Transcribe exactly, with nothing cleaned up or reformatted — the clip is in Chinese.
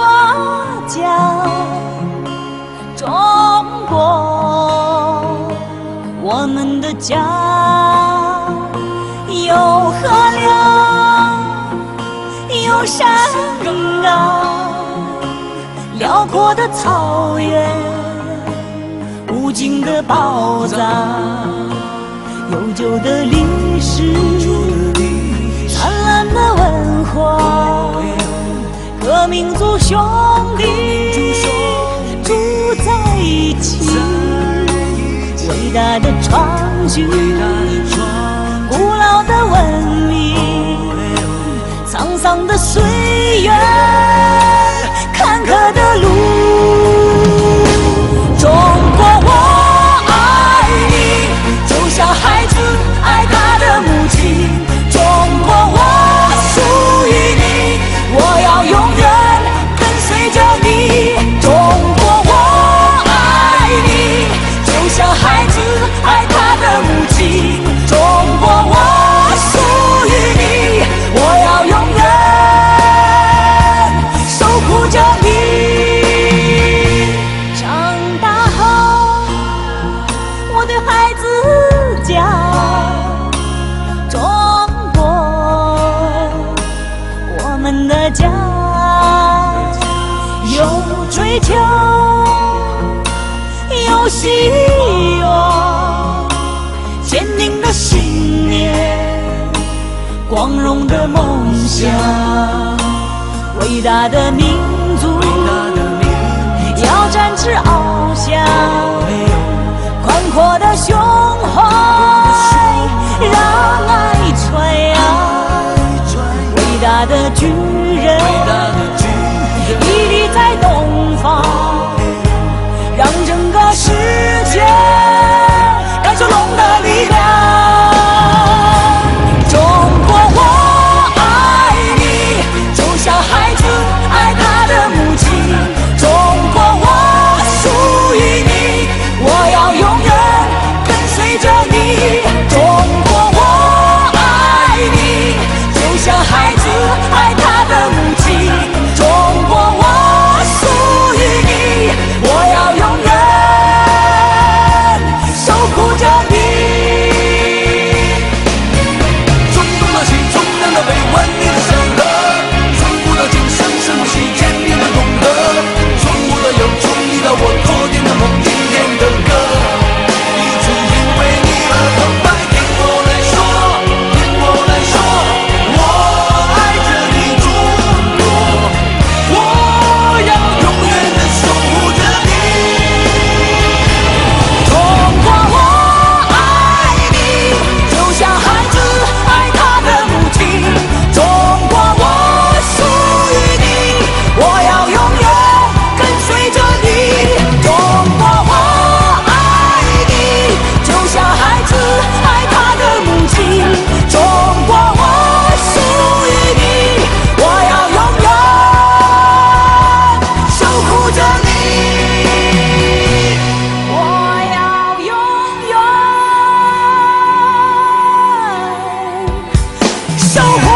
家，中国，我们的家，有河流，有山岗，辽阔的草原，无尽的宝藏，悠久的历史，灿烂的文化，各民族兄弟住在一起，伟大的创举，古老的文明，沧桑的岁月，坎坷的路，中国我爱你，就像孩子爱他的母亲，中国我属于你，我要永远跟随着你，中国我爱你，就像孩子爱他的母亲，中国我属于你，我要永远守护着你。长大后，我对孩子讲，中国，我们的家，有追求，有希望，坚定的信念，光荣的梦想，伟大的民族，要展翅翱翔，宽阔的胸怀，让爱传扬，伟大的巨人，屹立在东方，让整个世界感受龙的力量。中国我爱你，就像孩子爱他的母亲，中国我属于你，我要永远跟随着你，中国我爱你，就像孩子爱他的母亲，中国我属于你，我要永远守护着你。中国的心，中央的北，万里的山河，中国的精神，深呼吸，坚定的共和，中国的有，从你到我，昨天的梦，今天的歌，一直因为你而澎湃。听我来说，听我来说，我爱着你，中国，我要永远的守护着你。中国我爱你，就像孩子爱他的母亲，中国我属于你，我要永远跟随着你，中国我爱你，就像孩子爱他的母亲，中国我属于你，我要永远守护着你，我要永远守护。